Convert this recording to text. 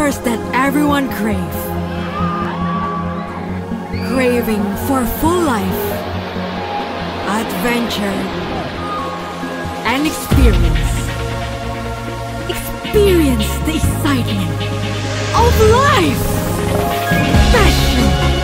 thirst that everyone crave. Craving for full life, adventure, and experience. Experience the excitement of life! Passion!